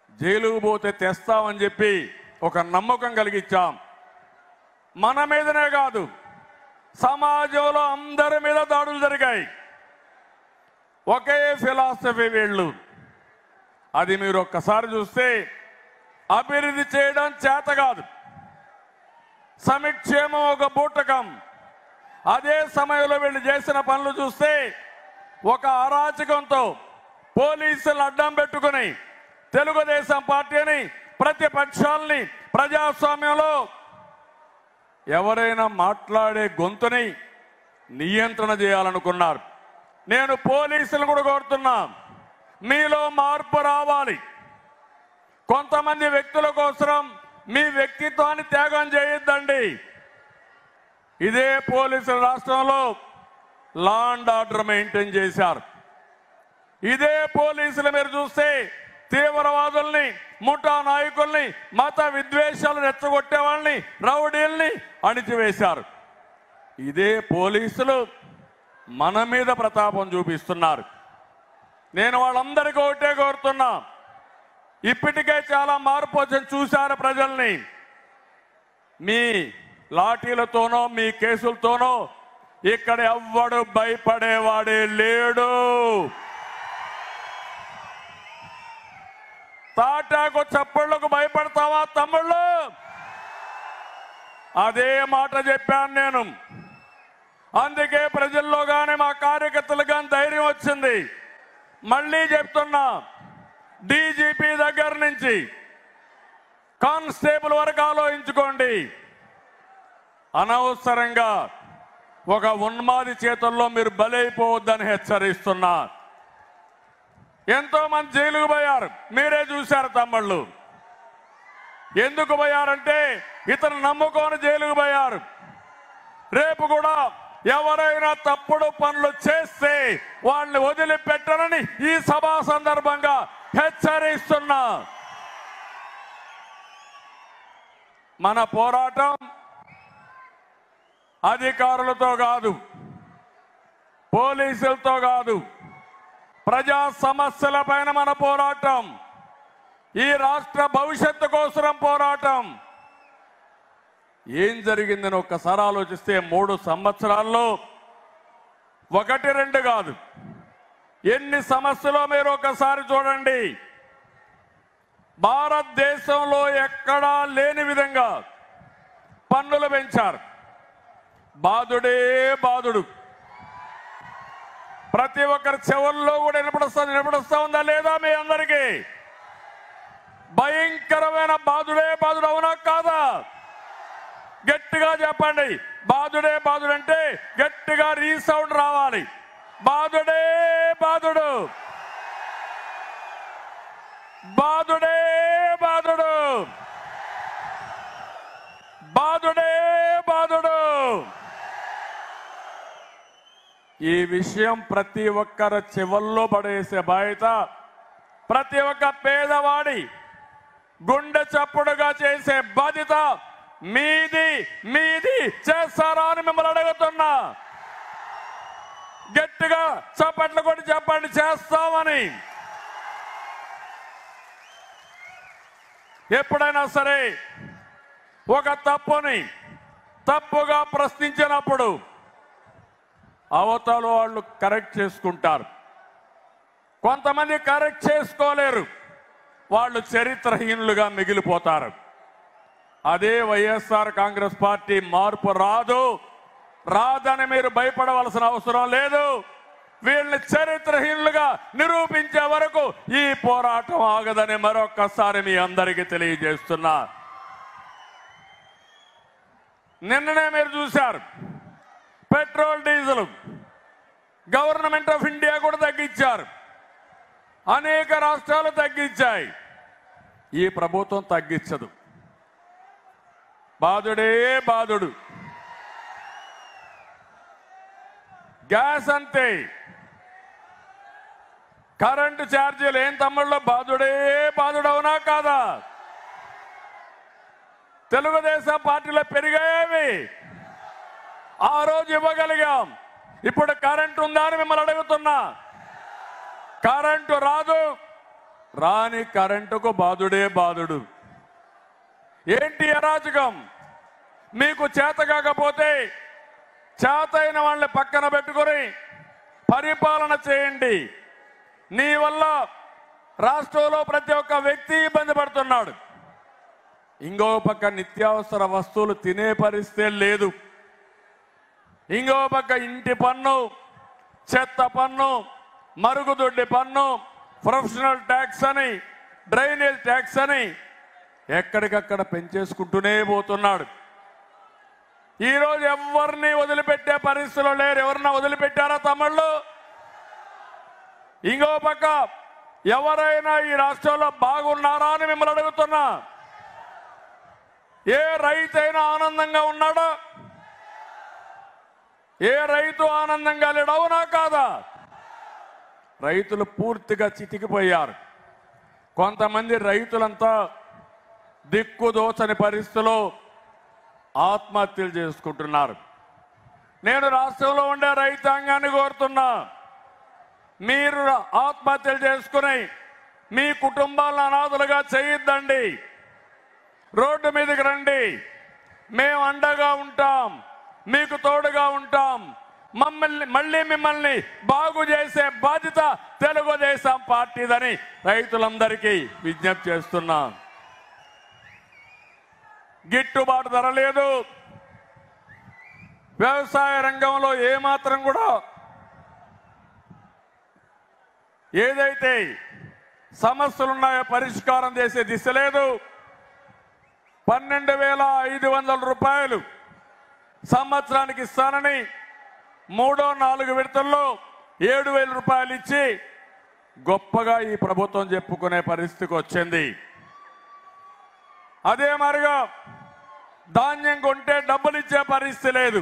జైలుకు పోతే తెస్తామని చెప్పి ఒక నమ్మకం కలిగించాం. మన మీదనే కాదు, సమాజంలో అందరి మీద దాడులు జరిగాయి. ఒకే ఫిలాసఫీ వీళ్ళు. అది మీరు ఒక్కసారి చూస్తే అభివృద్ధి చేయడం చేత కాదు, సంక్షేమం ఒక బూటకం. అదే సమయంలో వీళ్ళు చేసిన పనులు చూస్తే ఒక అరాచకంతో పోలీసులు అడ్డం పెట్టుకుని తెలుగుదేశం పార్టీని, ప్రతిపక్షాలని, ప్రజాస్వామ్యంలో ఎవరైనా మాట్లాడే గొంతుని నియంత్రణ చేయాలనుకున్నారు. నేను పోలీసులు కూడా కోరుతున్నా, మీలో మార్పు రావాలి. కొంతమంది వ్యక్తుల కోసం మీ వ్యక్తిత్వాన్ని త్యాగం చేయొద్దండి. ఇదే పోలీసుల రాష్ట్రంలో లా అండ్ ఆర్డర్ మెయింటైన్ చేశారు. ఇదే పోలీసులు మీరు చూస్తే తీవ్రవాదుల్ని, ముఠా నాయకుల్ని, మత విద్వేషాలు రెచ్చగొట్టే వాళ్ళని, రౌడీల్ని అణిచివేశారు. ఇదే పోలీసులు మన మీద ప్రతాపం చూపిస్తున్నారు. నేను వాళ్ళందరికీ ఒకటే కోరుతున్నా, ఇప్పటికే చాలా మార్పు వచ్చి చూశారు ప్రజల్ని. మీ లాఠీలతోనో మీ కేసులతోనో ఇక్కడ ఎవ్వడు భయపడేవాడే లేడు. తాటాకు చప్పళ్లకు భయపడతావా తమ్ముళ్ళు? అదే మాట చెప్పాను నేను. అందుకే ప్రజల్లో కానీ మా కార్యకర్తలు కానీ ధైర్యం వచ్చింది. మళ్ళీ చెప్తున్నా, డీజీపీ దగ్గర నుంచి కానిస్టేబుల్ వరకు ఆలోచించుకోండి. అనవసరంగా ఒక ఉన్మాది చేతుల్లో మీరు బలైపోవద్దని హెచ్చరిస్తున్నా. ఎంతో మంది జైలుకు పోయారు, మీరే చూశారు తమ్ముళ్ళు. ఎందుకు పోయారంటే ఇతను నమ్ముకొని జైలుకు పోయారు. రేపు కూడా ఎవరైనా తప్పుడు పనులు చేస్తే వాళ్ళని వదిలిపెట్టనని ఈ సభా సందర్భంగా హెచ్చరిస్తున్నా. మన పోరాటం అధికారులతో కాదు, పోలీసులతో కాదు, ప్రజా సమస్యల పైన మన పోరాటం. ఈ రాష్ట్ర భవిష్యత్తు కోసం పోరాటం. ఏం జరిగిందని ఒక్కసారి ఆలోచిస్తే 3 సంవత్సరాల్లో 1, 2 కాదు, ఎన్ని సమస్యలో మీరు ఒకసారి చూడండి. భారతదేశంలో ఎక్కడా లేని విధంగా పన్నులు పెంచారు. బాధుడే బాధుడు. ప్రతి ఒక్కరి చెవుల్లో కూడా వినపడుస్తా ఉందా లేదా మీ అందరికీ? భయంకరమైన బాధుడే బాధుడు, అవునా కాదా? గట్టిగా చెప్పండి. బాధుడే బాధుడు అంటే గట్టిగా రీసౌండ్ రావాలి. బాధుడే బాధుడు, బాధుడే బాధుడు, బాధుడే బాధుడు. ఈ విషయం ప్రతి ఒక్కరి చెవుల్లో పడేసే బాధ్యత ప్రతి ఒక్క పేదవాడి గుండె చప్పుడుగా చేసే బాధ్యత మీది. మీది చేస్తారా అని మిమ్మల్ని అడుగుతున్నా. గట్టిగా చప్పట్లు కొట్టి చెప్పండి, చేస్తామని. ఎప్పుడైనా సరే ఒక తప్పుని తప్పుగా ప్రశ్నించినప్పుడు అవతల వాళ్ళు కరెక్ట్ చేసుకుంటారు. కొంతమంది కరెక్ట్ చేసుకోలేరు, వాళ్ళు చరిత్రహీనులుగా మిగిలిపోతారు. అదే వైఎస్ఆర్ కాంగ్రెస్ పార్టీ మార్పు రాదని మీరు భయపడవలసిన అవసరం లేదు. వీళ్ళని చరిత్రహీనులుగా నిరూపించే వరకు ఈ పోరాటం ఆగదని మరొక్కసారి మీ అందరికీ తెలియజేస్తున్నా. నిన్ననే మీరు చూశారు, petrol diesel government of India కూడా తగ్గించారు. అనేక రాష్ట్రాలు తగ్గించాయి. ఈ ప్రభుత్వం తగ్గించదు. బాధుడే బాధుడు. గ్యాస్ అంతే, కరెంటు ఛార్జీలు ఏం తమ్ముళ్ళు? బాధుడే బాధుడు, అవునా కాదా? తెలుగుదేశం పార్టీలో పెరిగాయేవి. ఆ రోజు ఇవ్వగలిగాం. ఇప్పుడు కరెంటు ఉందా అని మిమ్మల్ని అడుగుతున్నా. కరెంటు రాదు, రాని కరెంటుకు బాధుడే బాధుడు. ఏంటి అరాచకం? మీకు చేత కాకపోతే చేతైన వాళ్ళని పక్కన పెట్టుకొని పరిపాలన చేయండి. నీ వల్ల రాష్ట్రంలో ప్రతి ఒక్క వ్యక్తి ఇబ్బంది పడుతున్నాడు. ఇంకో పక్క నిత్యావసర వస్తువులు తినే పరిస్థితి లేదు. ఇంకో పక్క ఇంటి పన్ను, చెత్త పన్ను, మరుగుదొడ్డి పన్ను, ప్రొఫెషనల్ ట్యాక్స్ అని, డ్రైనేజ్ ట్యాక్స్ అని ఎక్కడికక్కడ పెంచేసుకుంటూనే పోతున్నాడు. ఈరోజు ఎవరిని వదిలిపెట్టే పరిస్థితులు లేరు. ఎవరన్నా వదిలిపెట్టారా తమ్ముళ్ళు? ఇంకో పక్క ఎవరైనా ఈ రాష్ట్రంలో బాగున్నారా అని మిమ్మల్ని అడుగుతున్నా. ఏ రైతైనా ఆనందంగా ఉన్నాడా? ఏ రైతు ఆనందంగా లేడు? అవునా కాదా? రైతులు పూర్తిగా చితికిపోయారు. కొంతమంది రైతులంతా దిక్కుదోచని పరిస్థితిలో ఆత్మహత్యలు చేసుకుంటున్నారు. నేను రాష్ట్రంలో ఉండే రైతాంగాన్ని కోరుతున్నా, మీరు ఆత్మహత్యలు చేసుకుని మీ కుటుంబాలను అనాథలుగా చేయొద్దండి. రోడ్డు మీదకి రండి, మేము అండగా ఉంటాం, మీకు తోడుగా ఉంటాం. మళ్ళీ మిమ్మల్ని బాగు చేసే బాధ్యత తెలుగుదేశం పార్టీదని రైతులందరికీ విజ్ఞప్తి చేస్తున్నా. గిట్టుబాటు ధర లేదు. వ్యవసాయ రంగంలో ఏమాత్రం కూడా ఏదైతే సమస్యలున్నాయో పరిష్కారం చేసే దిశ లేదు. 12,500 రూపాయలు సంవత్సరానికి ఇస్తానని 3-4 విడతల్లో 7,000 రూపాయలు ఇచ్చి గొప్పగా ఈ ప్రభుత్వం చెప్పుకునే పరిస్థితికి వచ్చింది. అదే మరిగా ధాన్యం కొంటే డబ్బులు ఇచ్చే పరిస్థితి లేదు.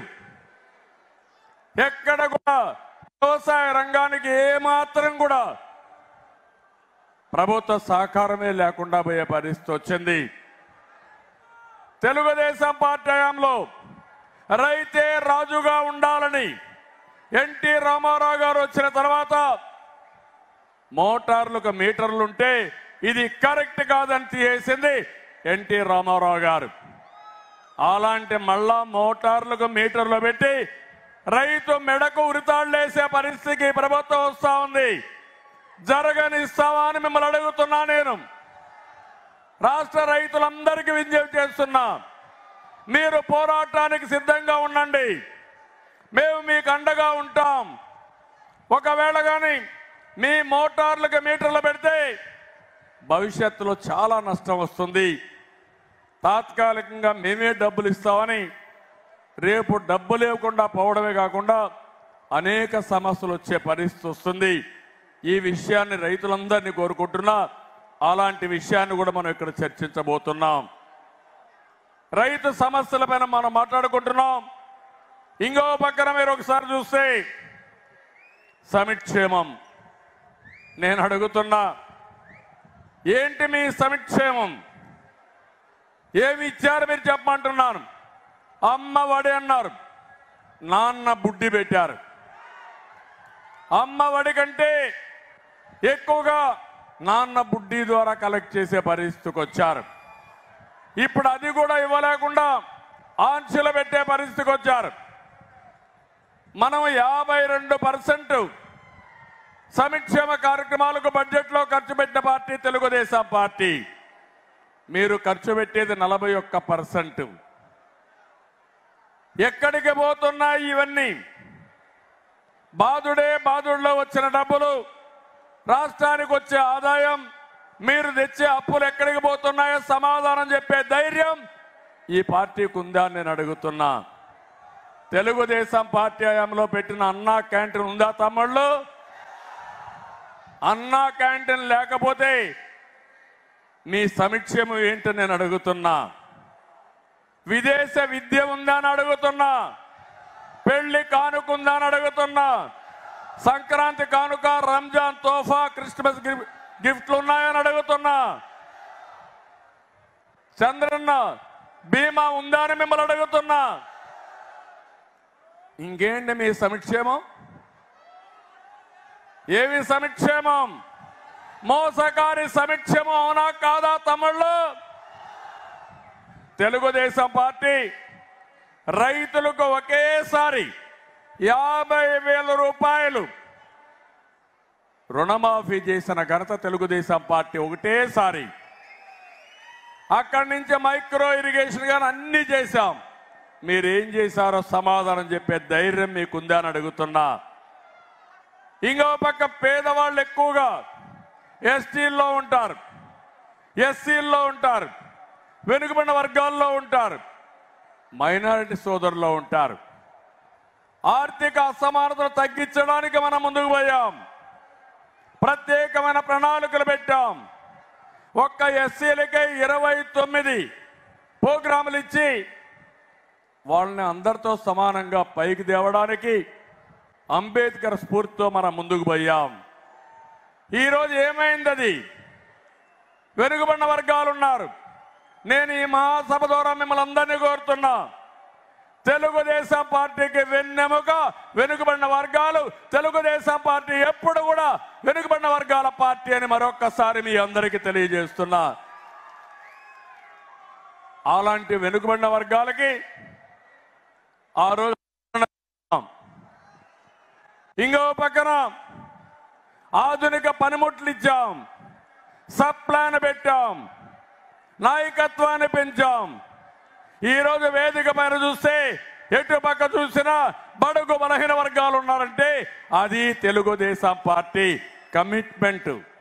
ఎక్కడ కూడా వ్యవసాయ రంగానికి ఏమాత్రం కూడా ప్రభుత్వ సహకారమే లేకుండా పోయే పరిస్థితి వచ్చింది. తెలుగుదేశం పార్టీ హయాంలో రైతే రాజుగా ఉండాలని ఎన్టీ రామారావు గారు వచ్చిన తర్వాత మోటార్లకు మీటర్లుంటే ఇది కరెక్ట్ కాదని తీసేసింది ఎన్టీ రామారావు గారు. అలాంటి మళ్ళా మోటార్లకు మీటర్లు పెట్టి రైతు మెడకు ఉరితాళ్లేసే పరిస్థితికి ప్రభుత్వం వస్తా ఉంది. జరగనిస్తావా అని మిమ్మల్ని అడుగుతున్నా. నేను రాష్ట్ర రైతులందరికీ విజ్ఞప్తి చేస్తున్నా, మీరు పోరాటానికి సిద్ధంగా ఉండండి, మేము మీకు అండగా ఉంటాం. ఒకవేళ కానీ మీ మోటార్లకు మీటర్లు పెడితే భవిష్యత్తులో చాలా నష్టం వస్తుంది. తాత్కాలికంగా మేమే డబ్బులు ఇస్తామని రేపు డబ్బు లేకుండా పోవడమే కాకుండా అనేక సమస్యలు వచ్చే పరిస్థితి వస్తుంది. ఈ విషయాన్ని రైతులందరినీ కోరుకుంటున్నా. అలాంటి విషయాన్ని కూడా మనం ఇక్కడ చర్చించబోతున్నాం. రైతు సమస్యలపైన మనం మాట్లాడుకుంటున్నాం. ఇంకో పక్కన మీరు ఒకసారి చూస్తే సంక్షేమం. నేను అడుగుతున్నా, ఏంటి మీ సంక్షేమం? ఏమి ఇచ్చారు మీరు చెప్పమంటున్నాను. అమ్మ ఒడి అన్నారు, నాన్న బుడ్డి పెట్టారు. అమ్మ ఒడి కంటే ఎక్కువగా నాన్న బుడ్డి ద్వారా కలెక్ట్ చేసే పరిస్థితికి వచ్చారు. ఇప్పుడు అది కూడా ఇవ్వలేకుండా ఆంక్షలు పెట్టే పరిస్థితికి వచ్చారు. మనం 52% సంక్షేమ కార్యక్రమాలకు బడ్జెట్లో ఖర్చు పెట్టిన పార్టీ తెలుగుదేశం పార్టీ. మీరు ఖర్చు పెట్టేది 41%. ఎక్కడికి పోతున్నాయి ఇవన్నీ? బాధుడే బాధుడిలో వచ్చిన డబ్బులు, రాష్ట్రానికి వచ్చే ఆదాయం, మీరు తెచ్చే అప్పులు ఎక్కడికి పోతున్నాయో సమాధానం చెప్పే ధైర్యం ఈ పార్టీకి ఉందా అని నేను అడుగుతున్నా. తెలుగుదేశం పార్టీ హయాంలో పెట్టిన అన్నా క్యాంటీన్ ఉందా తమ్ముళ్ళు? అన్నా క్యాంటీన్ లేకపోతే మీ సంక్షేమం ఏంటని నేను అడుగుతున్నా. విదేశ విద్య ఉందా అని అడుగుతున్నా. పెళ్లి కానుక ఉందా అని అడుగుతున్నా. సంక్రాంతి కానుక, రంజాన్ తోఫా, క్రిస్మస్ గిఫ్ట్లు ఉన్నాయని అడుగుతున్నా. చంద్రన్న బీమా ఉందా అని మిమ్మల్ని అడుగుతున్నా. ఇంకేంటి మీ సంక్షేమం? ఏమి సంక్షేమం? మోసకారి సమీక్షము అవునా కాదా తమ్ముళ్ళు? తెలుగుదేశం పార్టీ రైతులకు ఒకేసారి 50,000 రూపాయలు రుణమాఫీ చేసిన ఘనత తెలుగుదేశం పార్టీ ఒకటేసారి. అక్కడి నుంచి మైక్రో ఇరిగేషన్ గాని అన్ని చేశాం. మీరేం చేశారో సమాధానం చెప్పే ధైర్యం మీకుందా అని అడుగుతున్నా. ఇంకో పక్క పేదవాళ్ళు ఎక్కువగా ఎస్టీల్లో ఉంటారు, ఎస్సీల్లో ఉంటారు, వెనుకబడిన వర్గాల్లో ఉంటారు, మైనారిటీ సోదరుల్లో ఉంటారు. ఆర్థిక అసమానతను తగ్గించడానికి మనం ముందుకు పోయాం. ప్రత్యేకమైన ప్రణాళికలు పెట్టాం. ఒక్క ఎస్సీలకై 29 ప్రోగ్రాములు ఇచ్చి వాళ్ళని అందరితో సమానంగా పైకి తేవడానికి అంబేద్కర్ స్ఫూర్తితో మనం ముందుకు పోయాం. ఈరోజు ఏమైంది? అది వెనుకబడిన వర్గాలు ఉన్నారు. నేను ఈ మహాసభ ద్వారా మిమ్మల్ని అందరినీ కోరుతున్నా, తెలుగుదేశం పార్టీకి వెన్నెముక వెనుకబడిన వర్గాలు. తెలుగుదేశం పార్టీ ఎప్పుడు కూడా వెనుకబడిన వర్గాల పార్టీ అని మరొక్కసారి మీ అందరికీ తెలియజేస్తున్నా. అలాంటి వెనుకబడిన వర్గాలకి ఆ రోజు ఇంకో పక్కన ఆధునిక పనిముట్లు ఇచ్చాం, సప్లాన్ పెట్టాం, నాయకత్వాన్ని పెంచాం. ఈరోజు వేదిక పైన చూస్తే ఎటు పక్క చూసినా బడుగు బలహీన వర్గాలు ఉన్నారంటే అది తెలుగుదేశం పార్టీ కమిట్మెంట్.